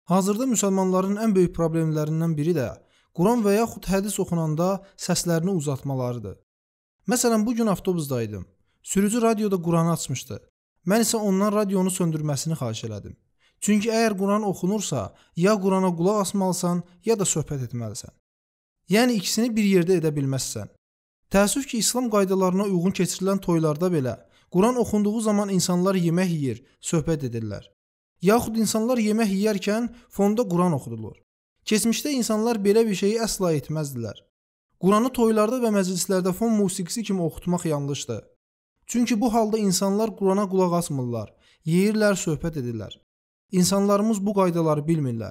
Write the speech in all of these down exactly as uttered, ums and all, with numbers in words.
Hazırda müsəlmanların ən böyük problemlərindən biri də Quran və yaxud hədis oxunanda səslərini uzatmalarıdır. Məsələn, bu gün avtobusdaydım. Sürücü radioda Quranı açmışdı. Mən isə ondan radionu söndürməsini xahiş elədim. Çünki əgər Quran oxunursa, ya Qurana qulaq asmalısan, ya da söhbət etməlisən. Yəni ikisini bir yerdə edə bilməzsən. Təəssüf ki, İslam qaydalarına uyğun keçirilən toylarda belə Quran oxunduğu zaman insanlar yemək yeyir, söhbət edirlər. Yaxud insanlar yemək yeyərkən fonda Quran oxudulur. Keçmişdə insanlar belə bir şeyi əsla etməzdilər. Quranı toylarda və məclislərdə fon musiqisi kimi oxutmaq yanlışdır. Çünki bu halda insanlar Qurana qulaq asmırlar, yeyirlər, söhbət edirlər. İnsanlarımız bu qaydaları bilmirlər.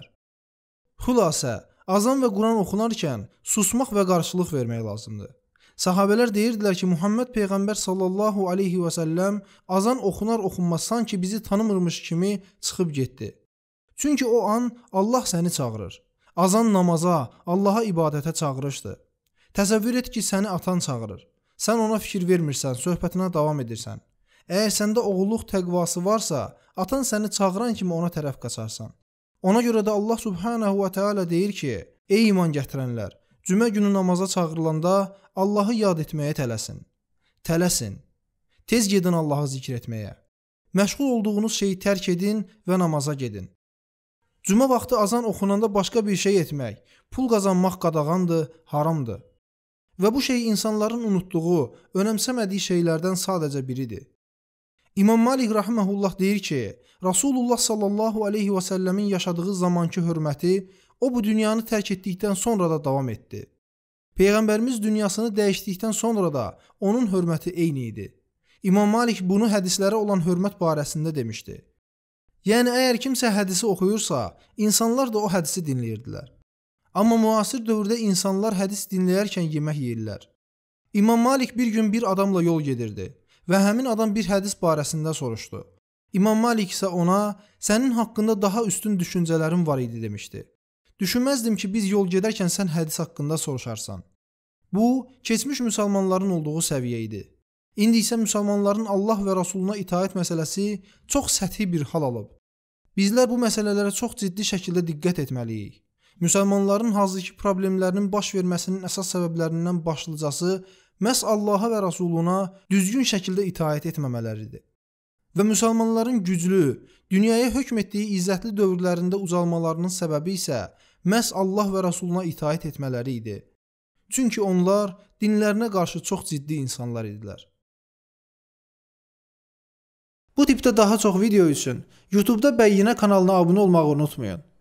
Xülasə, azan və Quran oxunarkən susmaq və qarşılıq vermək lazımdır. Sahabələr deyirdilər ki, Muhammed Peyğəmbər sallallahu aleyhi və səlləm azan oxunar oxunmaz sanki bizi tanımırmış kimi çıxıb getdi. Çünki o an Allah səni çağırır. Azan namaza, Allaha ibadətə çağırışdır. Təsəvvür et ki, səni atan çağırır. Sən ona fikir vermirsən, söhbətinə davam edirsən. Əgər səndə oğulluq təqvası varsa, atan səni çağıran kimi ona tərəf qaçarsan. Ona görə də Allah subhanahu və teala deyir ki, ey iman gətirənlər, cümə günü namaza çağırılanda Allahı yad etməyə tələsin. Tələsin. Tez gedin Allahı zikr etməyə. Məşğul olduğunuz şeyi tərk edin və namaza gedin. Cümə vaxtı azan oxunanda başqa bir şey etmək, pul qazanmaq qadağandır, haramdır. Və bu şey insanların unutduğu, önəmsəmədiyi şeylərdən sadəcə biridir. İmam Malik rahimehullah deyir ki, Rasulullah sallallahu aleyhi və səlləmin yaşadığı zamanki hörməti o bu dünyanı tərk etdikdən sonra da davam etdi. Peyğəmbərimiz dünyasını dəyişdikdən sonra da onun hörməti eyni idi. İmam Malik bunu hədislərə olan hörmət barəsində demişdi. Yəni əgər kimsə hədisi oxuyursa, insanlar da o hədisi dinləyirdilər. Amma müasir dövrdə insanlar hədis dinləyərkən yemək yeyirlər. İmam Malik bir gün bir adamla yol gedirdi və həmin adam bir hədis barəsində soruşdu. İmam Malik isə ona, sənin haqqında daha üstün düşüncələrin var idi demişdi. Düşünməzdim ki, biz yol gedərkən sən hədis haqqında soruşarsan. Bu, keçmiş müsəlmanların olduğu səviyyə idi. İndi isə müsəlmanların Allah və Rasuluna itaət məsələsi çox səthi bir hal alıb. Bizlər bu məsələlərə çox ciddi şəkildə diqqət etməliyik. Müsəlmanların hazırki problemlərinin baş verməsinin əsas səbəblərindən başlıcası məhz Allaha və Rasuluna düzgün şəkildə itaət etməmələridir. Və müsəlmanların güclü, dünyaya hökm etdiyi izzətli dövrlərində ucalmalarının səbəbi isə məhz Allah və Rasuluna itaət etmələri idi. Çünki onlar dinlərinə qarşı çox ciddi insanlar idilər. Bu tipdə daha çox video üçün YouTube-da Bəyyinə kanalına abunə olmağı unutmayın.